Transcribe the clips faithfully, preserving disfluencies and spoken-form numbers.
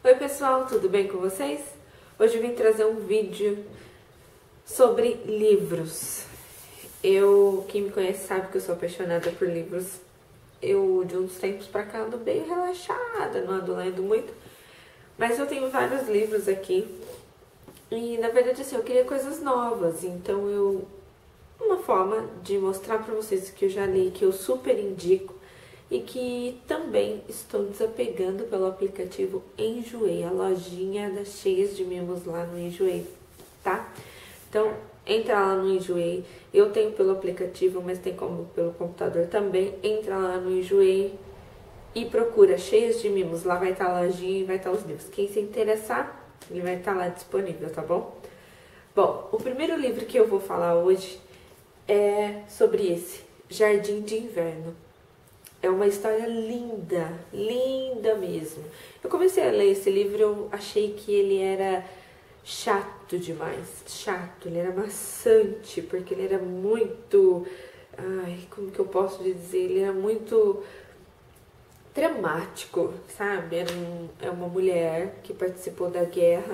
Oi pessoal, tudo bem com vocês? Hoje eu vim trazer um vídeo sobre livros. Eu, quem me conhece sabe que eu sou apaixonada por livros. Eu, de uns tempos pra cá, ando bem relaxada, não ando lendo muito. Mas eu tenho vários livros aqui. E, na verdade, assim, eu queria coisas novas. Então, eu... Uma forma de mostrar pra vocês que eu já li, que eu super indico. E que também estou desapegando pelo aplicativo Enjoei, a lojinha das cheias de mimos lá no Enjoei, tá? Então, entra lá no Enjoei, eu tenho pelo aplicativo, mas tem como pelo computador também. Entra lá no Enjoei e procura cheias de mimos, lá vai estar a lojinha e vai estar os livros. Quem se interessar, ele vai estar lá disponível, tá bom? Bom, o primeiro livro que eu vou falar hoje é sobre esse, Jardim de Inverno. É uma história linda, linda mesmo. Eu comecei a ler esse livro e eu achei que ele era chato demais. Chato, ele era maçante, porque ele era muito... Ai, como que eu posso dizer? Ele era muito dramático, sabe? Era um, é uma mulher que participou da guerra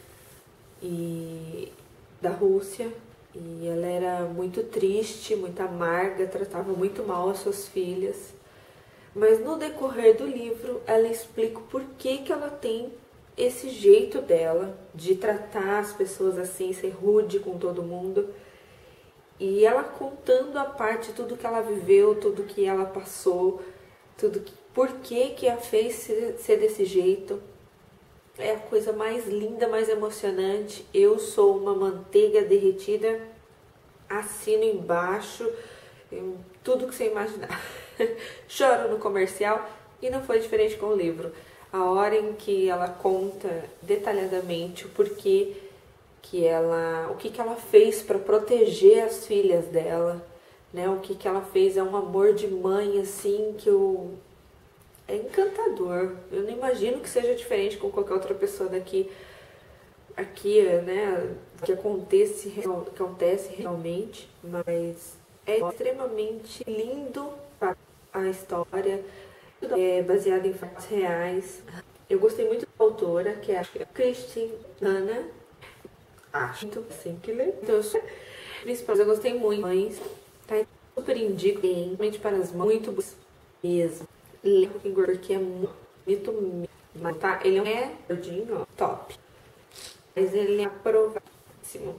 e da Rússia. E ela era muito triste, muito amarga, tratava muito mal as suas filhas. Mas no decorrer do livro, ela explica o porquê que ela tem esse jeito dela de tratar as pessoas assim, ser rude com todo mundo. E ela contando a parte, tudo que ela viveu, tudo que ela passou, tudo que, porquê que a fez ser, ser desse jeito. É a coisa mais linda, mais emocionante. Eu sou uma manteiga derretida, assino embaixo, tudo que você imaginar. Choro no comercial e não foi diferente com o livro. A hora em que ela conta detalhadamente o porquê que ela, o que que ela fez para proteger as filhas dela, né? O que que ela fez é um amor de mãe assim que eu é encantador. Eu não imagino que seja diferente com qualquer outra pessoa daqui aqui, né? Que acontece, que acontece realmente, mas é extremamente lindo a história, é baseada em fatos reais. Eu gostei muito da autora, que é a Christine Hanna. Acho assim que ler. Então, eu sou principal, eu gostei muito. Mães, tá? Super indico, realmente para as mães, muito boas mesmo. Porque é muito bonito mesmo, tá? Ele não é gordinho, ó, top. Mas ele é aprovadíssimo.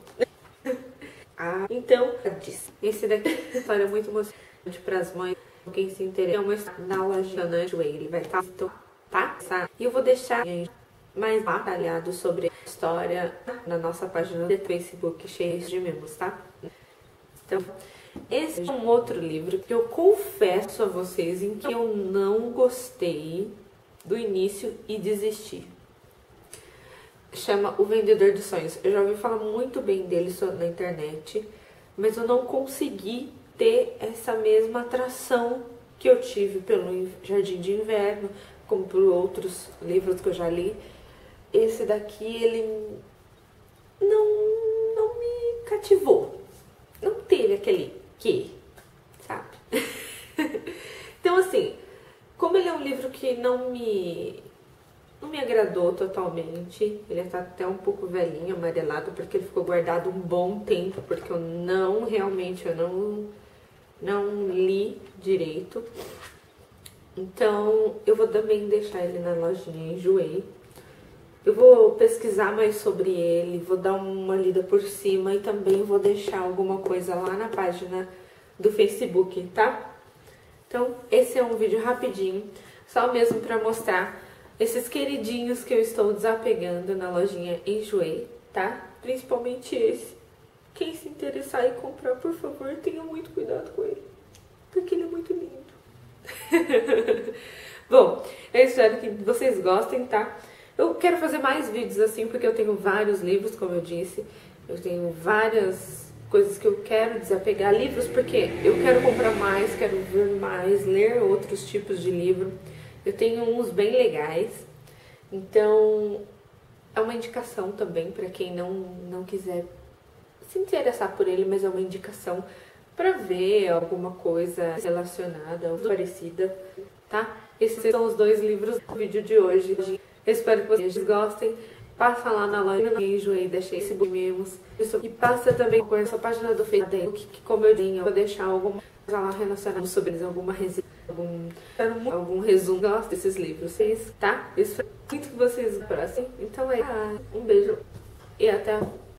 Ah, então, esse daqui é uma história muito emocionante para as mães. Quem se interessa, é uma história na loja da Enjoei, ele vai estar, tá? E eu vou deixar mais detalhado sobre a história na nossa página do Facebook, cheia de mimos, tá? Então, esse é um outro livro que eu confesso a vocês em que eu não gostei do início e desisti. Chama O Vendedor de Sonhos. Eu já ouvi falar muito bem dele na internet, mas eu não consegui ter essa mesma atração que eu tive pelo Jardim de Inverno, como por outros livros que eu já li. Esse daqui, ele não, não me cativou. Não teve aquele quê, sabe? Então, assim, como ele é um livro que não me... não me agradou totalmente, ele tá até um pouco velhinho, amarelado, porque ele ficou guardado um bom tempo, porque eu não, realmente, eu não, não li direito. Então, eu vou também deixar ele na lojinha Enjoei. Eu vou pesquisar mais sobre ele, vou dar uma lida por cima e também vou deixar alguma coisa lá na página do Facebook, tá? Então, esse é um vídeo rapidinho, só mesmo pra mostrar esses queridinhos que eu estou desapegando na lojinha Enjoei, tá? Principalmente esse. Quem se interessar e comprar, por favor, tenha muito cuidado com ele, porque ele é muito lindo. Bom, eu espero que vocês gostem, tá? Eu quero fazer mais vídeos assim, porque eu tenho vários livros, como eu disse. Eu tenho várias coisas que eu quero desapegar. Livros porque eu quero comprar mais, quero ver mais, ler outros tipos de livro. Eu tenho uns bem legais, então é uma indicação também para quem não, não quiser se interessar por ele, mas é uma indicação para ver alguma coisa relacionada ou parecida, tá? Esses são os dois livros do vídeo de hoje. Eu espero que vocês gostem. Passa lá na loja do beijo aí, deixei esse memos. E passa também com essa página do Facebook, que como eu disse, eu vou deixar alguma coisa lá relacionada sobre alguma resenha, algum, algum resumo. Gosto desses livros, tá? Eu espero muito que vocês gostem. Então é, um beijo e até a